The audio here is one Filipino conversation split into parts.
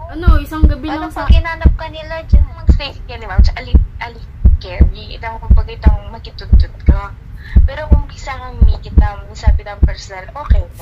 Ano, isang gabi Ano lang sa... pag inanap ka nila dyan? Mag-stay ka ni ma'am sa ali carry. Itang kung pag itang makitutut ka. Pero kung bisa kang mikita, sabi ng personal, okay mo.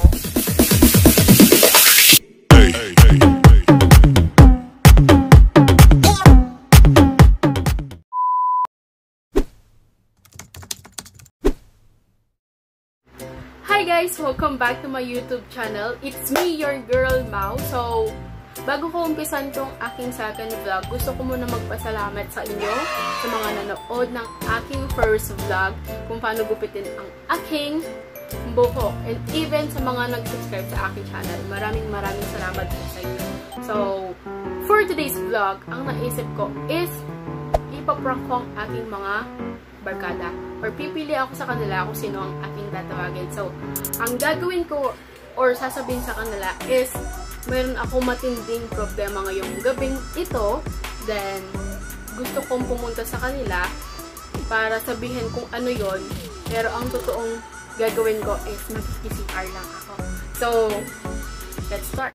Hi guys! Welcome back to my YouTube channel. It's me, your girl, Mau. So, bago ko umpisan tong aking second vlog, gusto ko muna magpasalamat sa inyo, sa mga nanood ng aking first vlog, kung paano gupitin ang aking buhok. And even sa mga nag-subscribe sa aking channel. Maraming salamat po sa inyo. So, for today's vlog, ang naisip ko is ipaprank ko ang aking mga barkada. Or pipili ako sa kanila kung sino ang aking tatawagin. So, ang gagawin ko or sasabihin sa kanila is meron ako matinding problema ngayong gabing ito. Then, gusto kong pumunta sa kanila para sabihin kung ano yon. Pero ang totoong gagawin ko is mag-CR lang ako. So, let's start.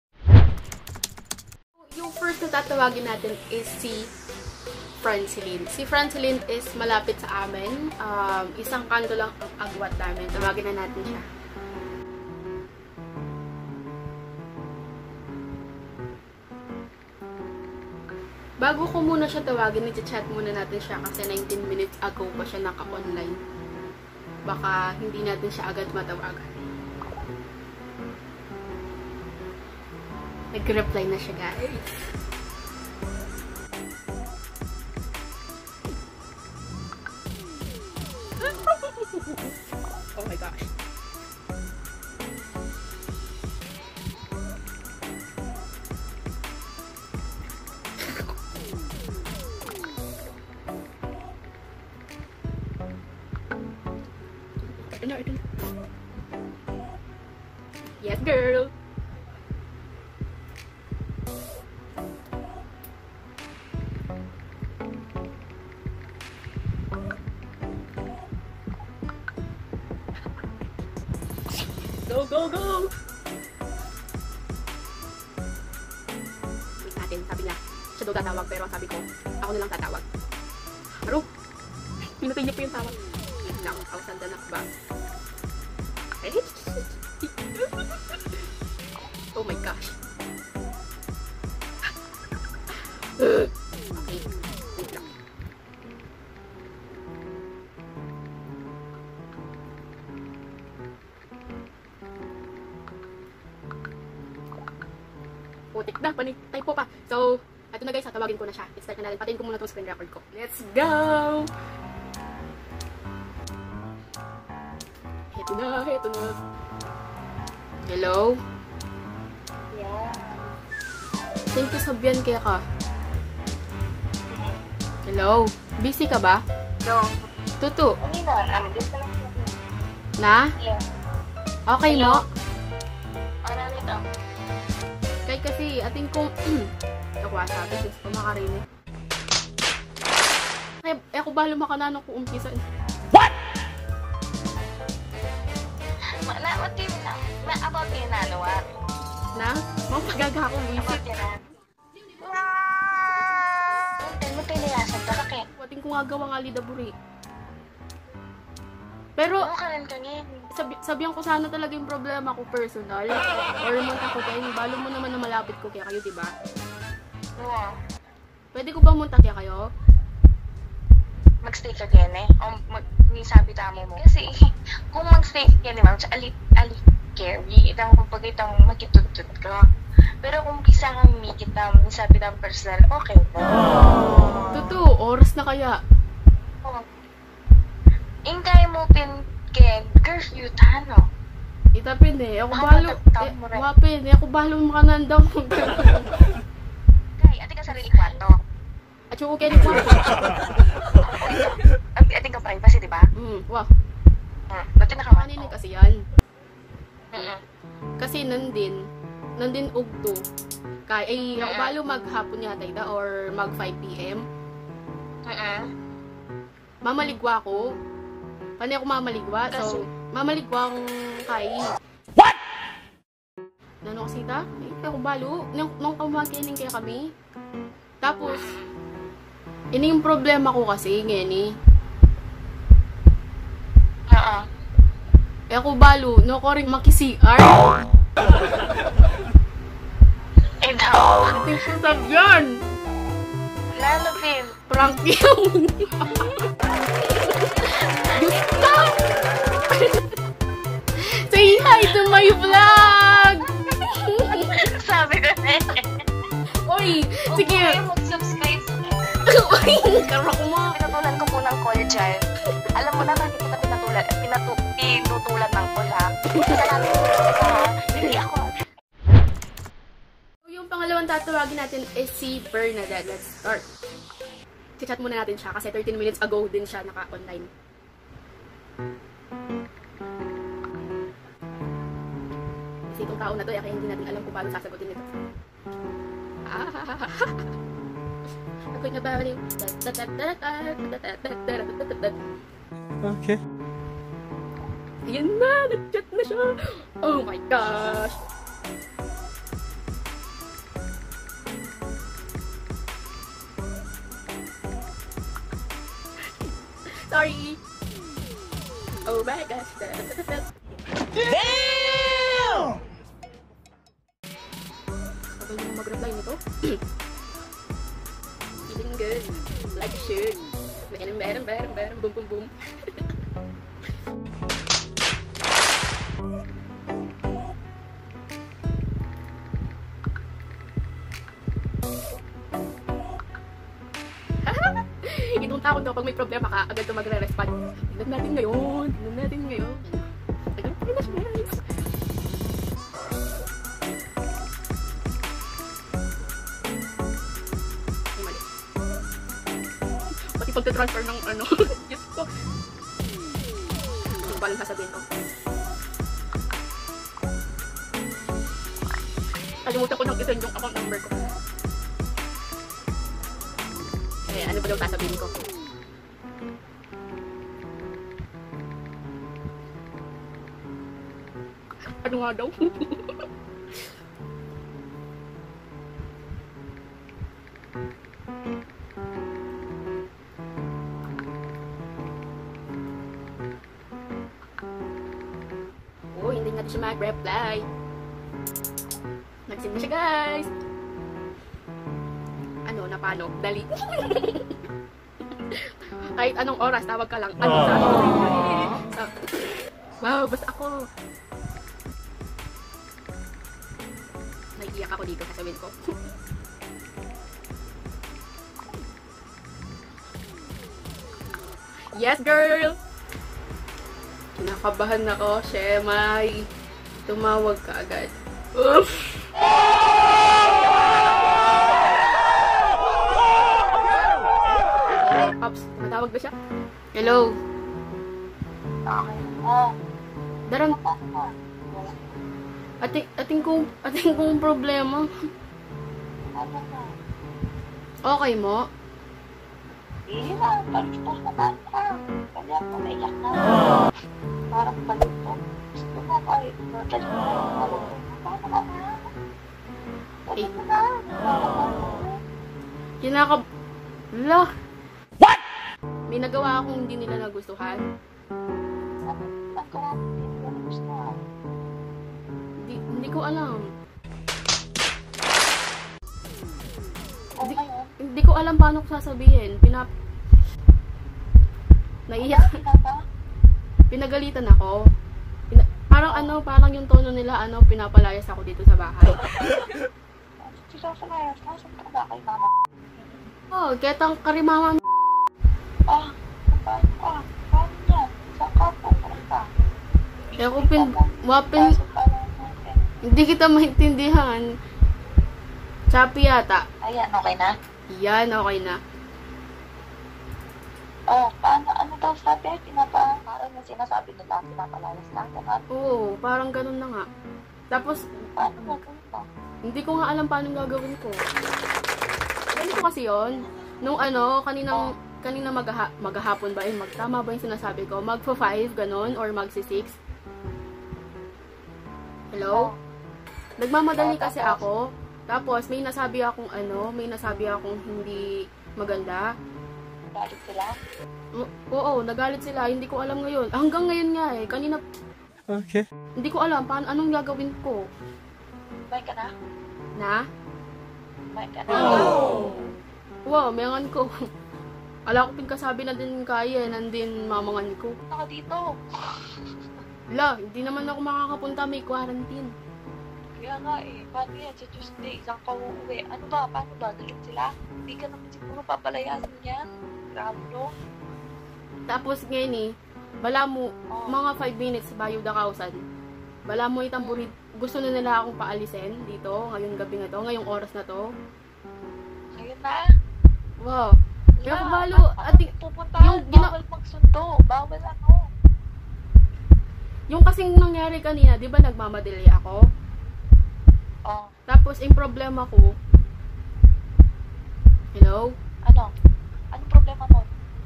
Yung first na tatawagin natin is si Francilyn. Si Francilyn is malapit sa amin. Isang kanto lang ang agwat namin. Tawagin na natin siya. Bago ko muna siya tawagin, nag-chat muna natin siya kasi 19 minutes ago pa siya naka-online. Baka hindi natin siya agad matawagan. Nag-reply na siya, guys. Oh my gosh. Ito na. Yes, girl. Go, go, go! Wait natin, sabi niya, siya daw tatawag, pero sabi ko, ako nilang tatawag. Aro! Pinutay niya po yung tawag. Wait lang, awasan na ba? Eh? Oh my gosh. Okay, wait lang. Putik na, typo pa. So, ito na guys, tatawagin ko na siya. I-start na natin. Patayin ko muna itong screen record ko. Let's go! Heto na, heto na. Hello? Yeah. Thank you, Sabian, kaya ka. Hello? Busy ka ba? No. Tutu. Hindi na, dito lang. Na? Yeah. Okay mo? Ano nito? Kaya kasi, ating kong... ako sabi, gusto ko makarinig. Kaya, ako ba lumakanano ko umpisa? What? What do you know? About yun na, ano? Na? Mga pagaga ako, About visit. yun na. Mo pinilasan ka kake. Wating ko nga gawa nga lidaburi. Pero, Ano ka rin kanina? sabihan ko sana talaga yung problema ko personal. Or munta ko kayo. Balo mo naman na malapit ko kaya kayo, diba? Oo. Pwede ko ba munta kaya kayo? Mag-stay ka din eh. O sabi tamo mo. Kasi, kung mag-stay ka din ma'am, sa ali carry, itang kung pag itang makitutut ka. Pero kung bisa kang mikita, sabi ng personal, okay mo. Totoo, oras na kaya. Oo. Ingkay mo ken curfew tano. Itapin eh. Ako Baka balo. matagtag mo rin. Wapin eh. Ako balo makanandang. Kay, ating ka sarili kwarto. At yung okay na ko. Ating ka privacy, di ba? Wow. Ba't yung nakawan? Kanini kasi yan. Mm-mm. Kasi nandin ugto. Kaya ay ako balo maghapon yata ida or mag 5 PM. Mamaligwa ko. Paano ako mamaligwa? So, mamaligwa akong kay. What? Nano makasita. Ako balo. Nung kumakining kaya kami. Tapos, ini yung problema ko kasi, ngeni. Ako balo, no ko rin maki-CR. Eh, daw. Hindi ko sabyan. Lalo, Phil. Prank yun. Gusto! Say hi to my vlog! Sabi ko na eh. Oy, sige. Huwag kayo mag-subscribe. Oy, karok mo. Pinatulan ko po ng call dyan. Alam mo na bakit kita pinutulan ng call, ha? Salamat po sa hindi ako. Yung pangalawang tatawagin natin is si Bernadette. Let's start. Chat muna natin siya kasi 13 minutes ago din siya naka-online. Kasi itong tao na to, kaya hindi natin alam kung paano sasagutin ito. Ako'y nabaliw. Okay. Ayan na! Nag-chat na siya! Oh my gosh! Sorry! Oh my gosh! Damn! Sabay mo mag-reply nito? Feeling good. Like a shirt. Beram, boom, boom, boom. Itong tao daw, pag may problema ka, agad ito magre-respond. Tignan natin ngayon. Agad tayo na siya, guys. Ay, mali. Pati pagka-transfer ng ano. Diyos ko. Ano ba lang sasabihin ko? Kalimutan ko nang isend yung account number ko. Eh, ano ba daw sasabihin ko? Ano nga daw? Oh, hindi nga siya mag-reply. Nag-send na siya, guys. Ano, na paano? Dali. Kahit anong oras, tawag ka lang. Ano sa wow, basta ako. Naiiyak ako dito, sasabihin ko. Yes, girl! Kinakabahan ako, Shemay. Tumawag ka agad. Oof! Pops, matawag ba siya? Hello? Darang... Ating kong problema. Okay mo? Hindi na, palitos na bata. Kaya ako naiyak na. Parang palitos. Gusto ko kahit natin mo. Paano ka na? Paano ka na? Kinakab... Lah! What? May nagawa akong hindi nila nagustuhan. Nagawa ko hindi nila nagustuhan. Hindi ko alam. Hindi ko alam paano ko sasabihin. Naiyak. Pinagalitan ako. Parang yung tono nila, pinapalayas ako dito sa bahay. Pinapalayas? Nasaan ka ba kay mama? Oh, ketang karimama. Paano yan? Saan ka pupunta? Kaya kung hindi kita maintindihan. Chappy yata. Ayan, okay na? Yan, okay na. Paano, ano daw sabi? Parang yung sinasabi nila, pinapalayas lang. Oo, parang ganun na nga. Tapos, paano gagawin ba? hindi ko nga alam paano gagawin ko. Ganito kasi yun. Nung kanina maghahapon ba, tama ba yung sinasabi ko? Magpa-5, ganun, or magsi-6. Hello? Nagmamadali kasi ako. Tapos, may nasabi akong hindi maganda. Galit sila? Oo, nagalit sila. Hindi ko alam ngayon. Hanggang ngayon nga eh. Kanina, Okay. hindi ko alam anong gagawin ko. Kumain ka na? Na? Kumain ka na? Wow, mayangan ko. Ala ko pinkasabi na din kaya, nandin mamangan ko. Punta ka dito. La, hindi naman ako makakapunta, may quarantine. Kaya nga eh, paano yan sa Tuesday? Isang ka uuwi. Ano ba? Paano ba? Galit sila? Hindi ka naman siguro papalayasin yan. Grabe no? Tapos ngayon eh, bala mo, mga 5 minutes bayo dakausan. Bala mo itamburi, gusto na nila akong paalisin dito, ngayong gabi na to, ngayong oras na to. Ngayon na. Wow. Kaya Yeah, kabalo, ating, pupunta, yung bawal magsundo. Bawal ano. yung kasing nangyari kanina, di ba nagmamadali ako? Oh, Tapos, yung problema ko, hello? ano? Anong problema mo?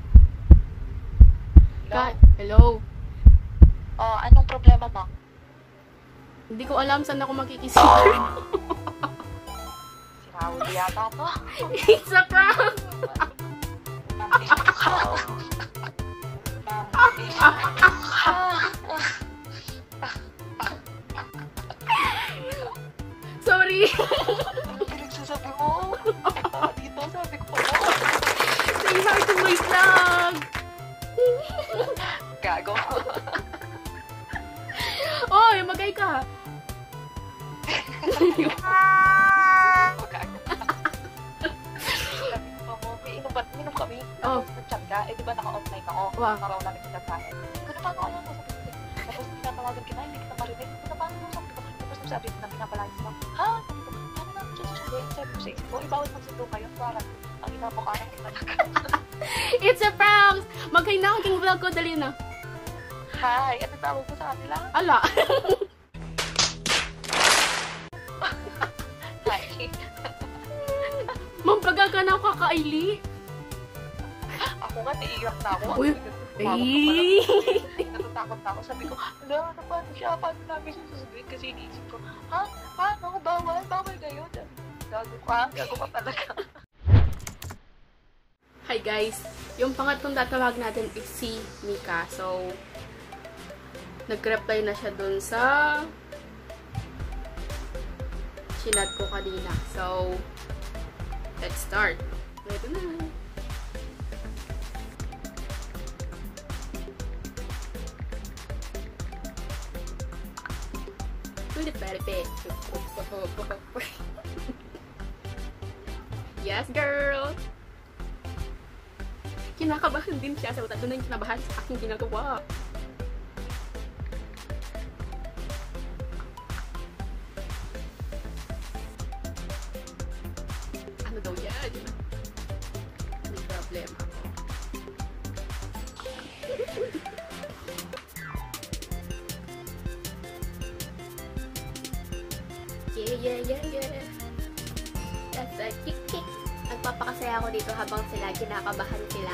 Hello? Oh, anong problema mo? Hindi ko alam saan ako makikisip. Si Raul yata to. It's a prank! Sorry! Ano pinagsasabi mo? Dito, sabi ko. Say hi to my vlog! Gago. Oy, magay ka! Minum kami. Oh. Tapos nag-chat ka. Eh, di ba naka-offline ako? Wow. Naraw namin sa chat. Kano paano alam mo? Tapos tinatawagan kita, hindi kita marinig. Kano paano mo? Sabi ko. Tapos nagsabi ko na pinapalayas mo. Ha? Sabi ko, paano namin siya susunduin? Sabi ko sa isip ko, ibawal magsundo kayo. Parang, ang inabukanan ko talaga. It's a prank! Maghay na ang vlog ko, dali na. Hi, ano tawag ko sa kanila? Ala! Hi. Mampaga ka na kakaili. Ako nga, naiiyak na ako. Uy, ay! Natatakot na ako. Sabi ko, ano paano siya? Paano namin siya susunduin? Kasi iniisip ko, ha? Paano? Bawal? Bawal kayo? Gago ka? Gago ka talaga. Hi guys! Yung pangatlong tatawag natin is si Mika. So, nag-reply na siya dun sa chinat ko kanina. So, let's start. Ito na. Ulit pare. Yes, girl! Kinakabahan din siya. So, tatlo na yung kinabahan sa aking ginagawa. Ano daw yan? May problema ako. Yeah. That's a kick. Nagpapakasaya ako dito habang sila kinakabahan sila.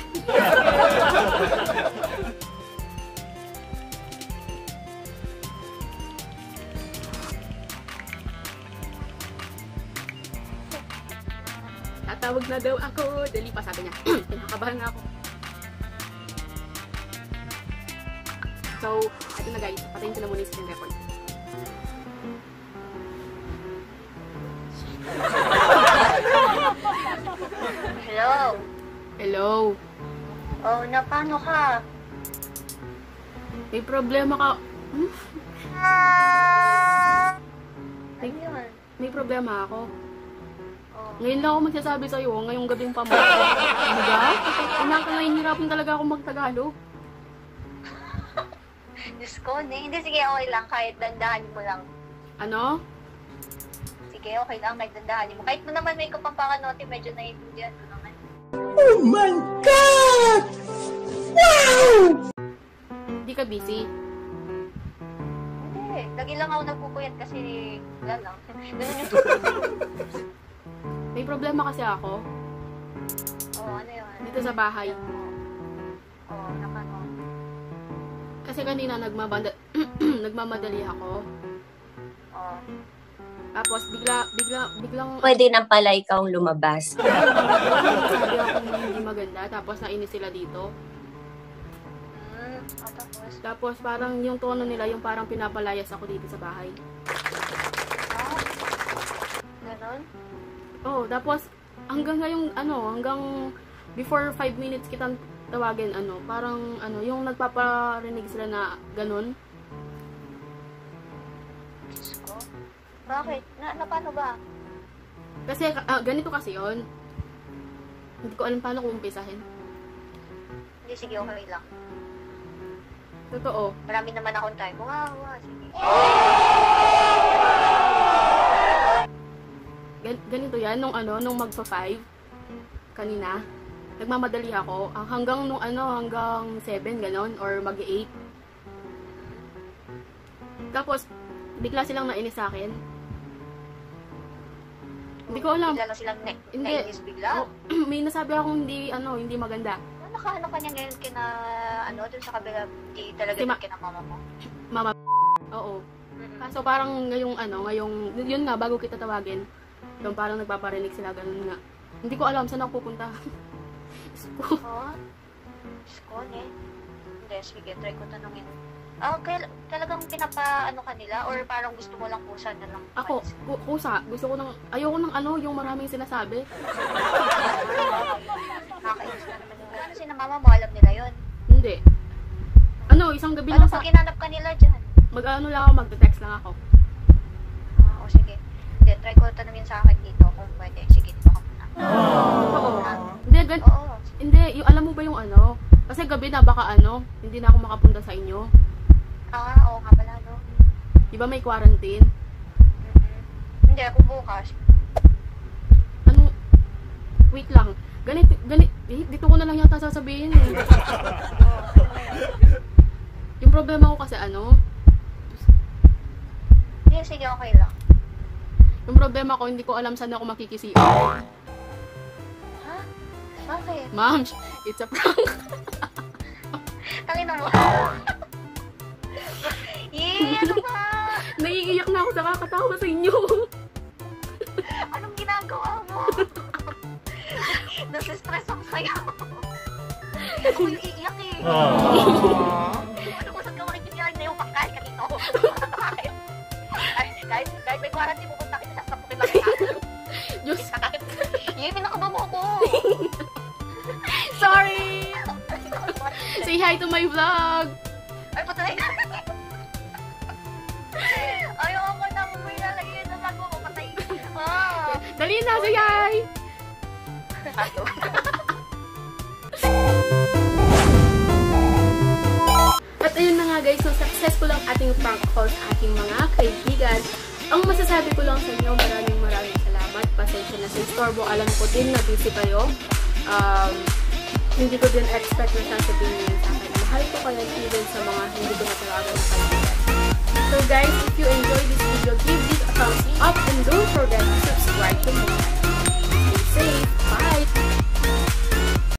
Tatawag na daw ako. Dali pa, sabi niya. Kinakabahan na ako. So, ito na guys. Patayin ko na muna yung screen record. Hello? Hello. Oh, na paano ka? May problema ka. Ano yun? May problema ako. Oh. Ngayon lang ako magsasabi sa'yo, ngayong gabing pa mo. Ano ba? Nahihirapan talaga ako magtagalog. Diyos ko, hindi. Sige, okay lang. Kahit dandahan mo lang. Ano? Sige, okay lang. Kahit dandahan mo. Kahit mo naman may kapampangan-note, medyo naiintindihan ko naman. Oh my God! Wow! Hindi ka busy? Hindi. Lagi lang ako nagpupuyat kasi wala lang. Ganun yung May problema kasi ako. Oo, ano yun? Dito sa bahay. Oo, naman o. Kasi kanina nagmamadali ako. Oo. Tapos biglang Pwede na pala ikaw lumabas. sabi ako hindi maganda. Tapos nainis sila dito. Tapos parang yung tono nila, yung parang pinapalayas ako dito sa bahay. Ganon? Oh, tapos hanggang ngayong hanggang before 5 minutes kitang tawagin parang yung nagpaparinig sila na ganun. Diyos ko. Bakit? Paano ba? Kasi ganito kasi yon. Hindi ko alam paano ko umpisahin. Hindi, sige, okay lang. Totoo. Marami naman akong time. Wow, sige. Ganito yan, nung magpa-5 kanina, nagmamadali ako hanggang hanggang 7 ganon or mag-8. Tapos bigla silang nainis sa akin. Hindi ko alam. Bigla lang silang nainis bigla. Oh, may nasabi akong hindi maganda. Nakaano ka niya ngayon dun sa kabila, di talaga din kina mama mo? Mama. Oo. Kaso parang ngayong yun nga, bago kita tawagin, yung parang nagpaparinig sila, ganun nga. Hindi ko alam saan ako pupunta. Oo. Sko, Hindi, sige, try ko tanongin. Talagang pinapaano ka nila or parang gusto mo lang kusa na lang? Ako, kusa. Gusto ko ayoko ng yung maraming sinasabi. Nakakainis na naman yung ano, sinamama mo, alam nila yun? Hindi. Isang gabi lang Pag hinanap ka nila dyan? lang ako, magte-text lang ako. O sige. Hindi, try ko tanongin sa akin dito kung pwede. Sige, dito ka muna. Oo. Oo. Yung alam mo ba yung kasi gabi na baka hindi na ako makapunta sa inyo. Oo nga pala, no? Di ba may quarantine? Hindi, ako bukas. Wait lang. Dito ko na lang yata sasabihin eh. Yung problema ko kasi Hindi, sige, okay lang. yung problema ko, hindi ko alam saan ako makikisiyo. Ha? Bakit? Ma'am, it's a prank. Tangina mo. Ano ba? Naiiyak na ako sa kakatawa sa inyo. Anong ginagawa mo? Nasa-stress ako sa'yo. Ako yung iiyak eh. Ano kung saan ka makikinig na yung pagkain ka dito? Kahit may quarantine, pupunta kita sa sapukin lang kita. Diyos. Yemi, nakaba mo ako. Sorry! Say hi to my vlog! Ay, patay ka. Ayoko na, may lalagay na vlog mo, patay. Dali na, say hi! At ayun na nga guys, so successful ang ating prank call sa aking mga kaibigan. Ang masasabi ko lang sa inyo, maraming salamat. Pasensya na sa istorbo. Alam ko din na busy kayo. Hindi ko din expect na sasabihin niyo sa akin. Mahal ko kayo even sa mga hindi ko natalaga na kaibigan. So guys, if you enjoyed this video, give this a thumbs up and don't forget to subscribe to my channel.